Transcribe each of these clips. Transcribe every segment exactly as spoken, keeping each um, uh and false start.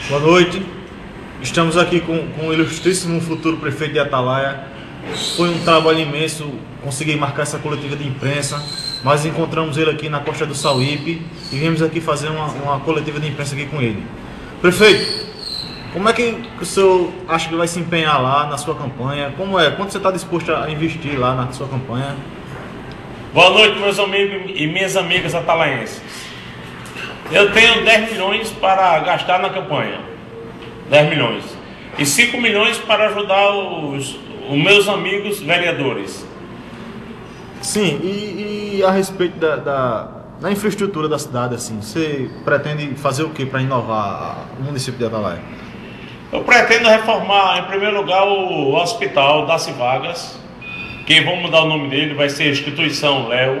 Boa noite. Estamos aqui com, com o ilustríssimo futuro prefeito de Atalaia. Foi um trabalho imenso conseguir marcar essa coletiva de imprensa, mas encontramos ele aqui na Costa do Sauípe e viemos aqui fazer uma, uma coletiva de imprensa aqui com ele. Prefeito, como é que o senhor acha que vai se empenhar lá na sua campanha? Como é? Quanto você está disposto a investir lá na sua campanha? Boa noite, meus amigos e minhas amigas atalaienses. Eu tenho dez milhões para gastar na campanha. dez milhões. E cinco milhões para ajudar os, os meus amigos vereadores. Sim, e, e a respeito da, da, da infraestrutura da cidade, assim, você pretende fazer o que para inovar o município de Atalaia? Eu pretendo reformar, em primeiro lugar, o hospital Daci Vargas, que vou mudar o nome dele, vai ser Instituição Léo.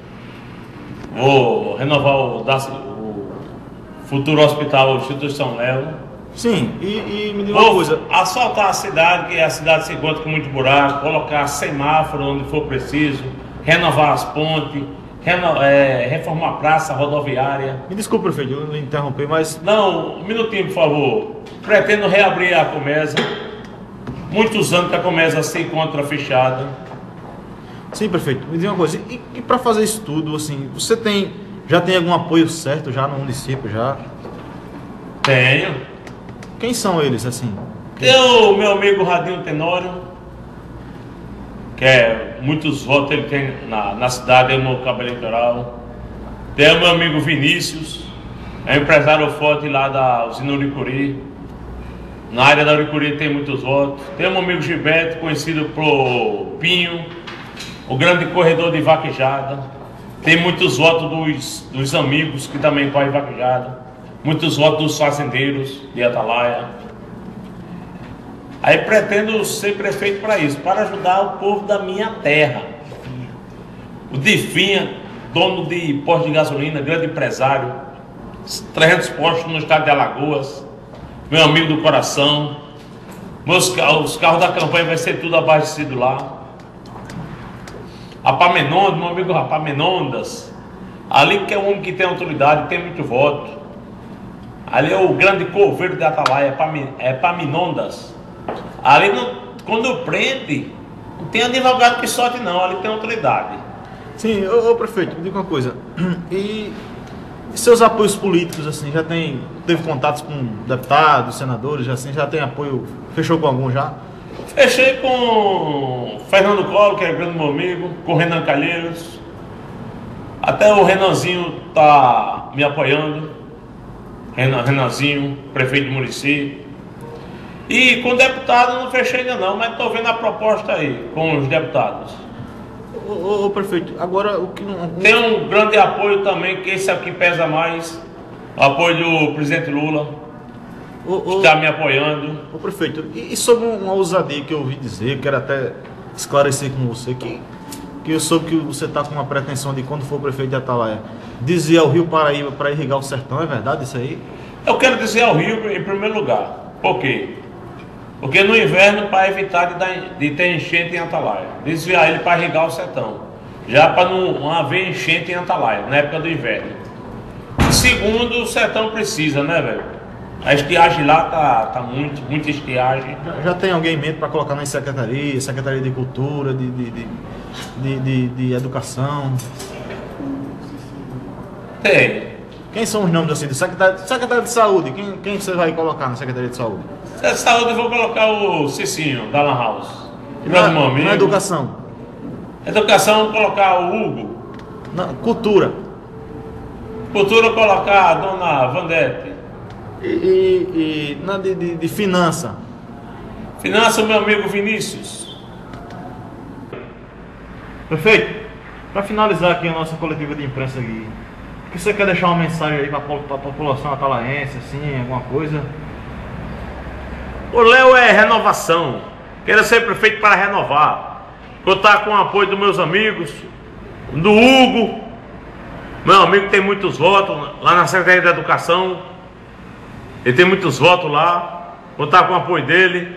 Vou renovar o, Daci, o futuro hospital Instituição Léo. Sim, e, e me diga uma Vou coisa. asfaltar a cidade, que a cidade se encontra com muito buraco, colocar semáforo onde for preciso, renovar as pontes, reno, é, reformar a praça rodoviária. Me desculpe, prefeito, eu lhe interrompi, mas... Não, um minutinho, por favor. Pretendo reabrir a Comesa. Muitos anos que a Comesa se encontra fechada. Sim, prefeito, me diga uma coisa. E, e para fazer isso tudo, assim, você tem, já tem algum apoio certo já no município, já? Tenho. Quem são eles, assim? Tem o meu amigo Radinho Tenório, que é muitos votos ele tem na, na cidade, no cabo eleitoral. Tem o meu amigo Vinícius, é empresário forte lá da usina Uricuri. Na área da Uricuri tem muitos votos. Tem o meu amigo Gilberto, conhecido por Pinho, o grande corredor de vaquejada. Tem muitos votos dos, dos amigos que também correm vaquejada. Muitos votos dos fazendeiros de Atalaia. Aí pretendo ser prefeito para isso, para ajudar o povo da minha terra. O Difinha, dono de posto de gasolina, grande empresário, trezentos postos no estado de Alagoas, meu amigo do coração. Meus, os carros da campanha vai ser tudo abastecido lá. Apamenondas, meu amigo Apamenondas, ali que é um homem que tem autoridade, tem muito voto. Ali é o grande coveiro de Atalaia, é Paminondas. Ali, não, quando prende, não tem advogado que sorte não, ali tem autoridade. Sim, ô, ô prefeito, me diga uma coisa. E, e seus apoios políticos, assim, já tem, teve contatos com deputados, senadores, já, assim, já tem apoio, fechou com algum já? Fechei com Fernando Collor, que é grande meu amigo, com Renan Calheiros. Até o Renanzinho tá me apoiando. Renan, Renanzinho, prefeito de Murici. E com deputado não fechei ainda não, mas estou vendo a proposta aí com os deputados. Ô, ô, ô prefeito, agora o que não... Tem um grande apoio também, que esse aqui pesa mais, o apoio do presidente Lula, ô, ô, que está me apoiando. Ô prefeito, e, e sobre uma ousadia que eu ouvi dizer, eu quero até esclarecer com você, que, que eu soube que você está com uma pretensão de quando for prefeito de Atalaia, dizer ao Rio Paraíba para irrigar o sertão, é verdade isso aí? Eu quero dizer ao Rio em primeiro lugar. Por quê? Porque no inverno, para evitar de, dar, de ter enchente em Atalaia, desviar ele para irrigar o sertão, já para não, não haver enchente em Atalaia, na época do inverno. E segundo, o sertão precisa, né, velho? A estiagem lá tá, tá muito, muita estiagem. Já, já tem alguém em mente para colocar nas secretarias, Secretaria de Cultura, de, de, de, de, de, de Educação? Tem. Quem são os nomes assim? Do secretário, secretário de Saúde, quem, quem você vai colocar na Secretaria de Saúde? Na saúde eu vou colocar o Cicinho, da Lan House. Na, na Educação? Educação eu vou colocar o Hugo. Na Cultura? Cultura eu vou colocar a dona Vandete. E, e, e na de, de, de Finança? Finança o meu amigo Vinícius. Prefeito, para finalizar aqui a nossa coletiva de imprensa aqui, o que você quer deixar uma mensagem aí para a população atalaense, assim, alguma coisa? O Léo é renovação. Quero ser prefeito para renovar. Contar com o apoio dos meus amigos, do Hugo, meu amigo tem muitos votos lá na Secretaria de Educação. Ele tem muitos votos lá. Contar com o apoio dele.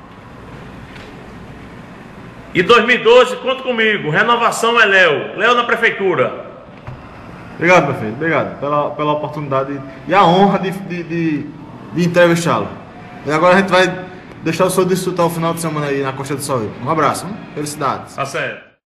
E dois mil e doze, conta comigo. Renovação é Léo. Léo na prefeitura. Obrigado, prefeito. Obrigado pela, pela oportunidade e a honra de, de, de, de entrevistá-lo. E agora a gente vai deixar o senhor desfrutar o final de semana aí na Costa do Sauípe. Um abraço, hein? Felicidades. Tá certo.